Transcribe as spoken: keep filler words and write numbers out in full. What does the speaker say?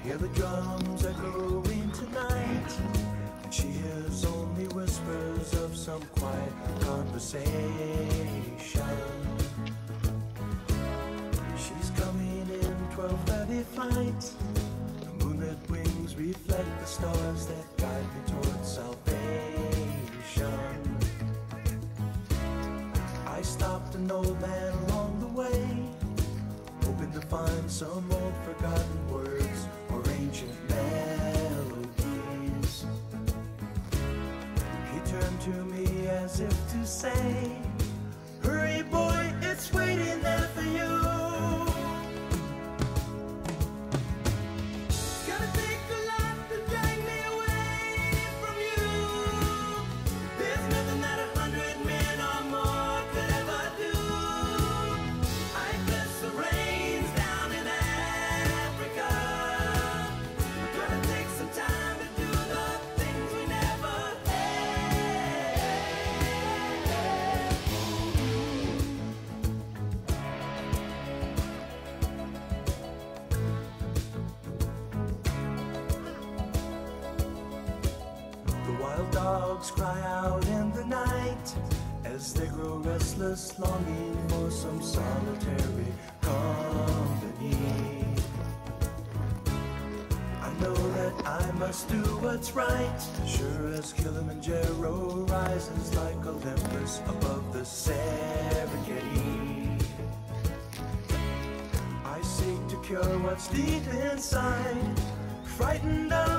hear the drums echoing tonight, and she hears only whispers of some quiet conversation. She's coming in twelve thirty flight. The moonlit wings reflect the stars that guide me towards salvation. I stopped an old man along the way, hoping to find some old forgotten words or ancient melodies. He turned to me as if to say, "Hurry boy, it's waiting there for you." Gonna take a lot to drag me away from you. There's nothing that a hundred men or more could ever do. I bless the rains down in Africa. Gonna take some time to do the things we never The wild dogs cry out in the night as they grow restless, longing for some solitary company. I know that I must do what's right, sure as Kilimanjaro rises like Olympus above the Serengeti. I seek to cure what's deep inside, frightened of